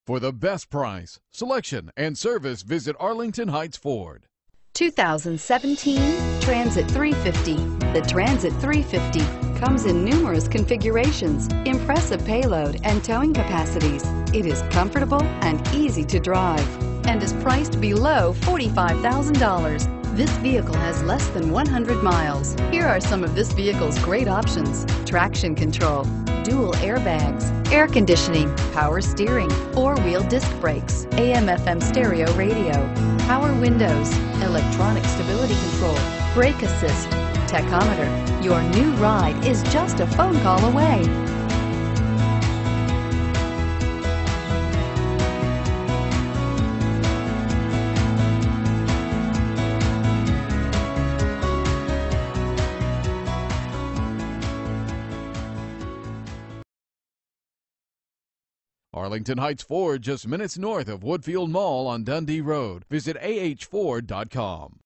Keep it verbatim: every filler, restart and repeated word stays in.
For the best price, selection, and service, visit Arlington Heights Ford. two thousand seventeen Transit three fifty. The Transit three fifty comes in numerous configurations, impressive payload, and towing capacities. It is comfortable and easy to drive and is priced below forty-five thousand dollars. This vehicle has less than one hundred miles. Here are some of this vehicle's great options: traction control, dual airbags, air conditioning, power steering, four-wheel disc brakes, A M F M stereo radio, power windows, electronic stability control, brake assist, tachometer. Your new ride is just a phone call away. Arlington Heights Ford, just minutes north of Woodfield Mall on Dundee Road. Visit A H Ford dot com.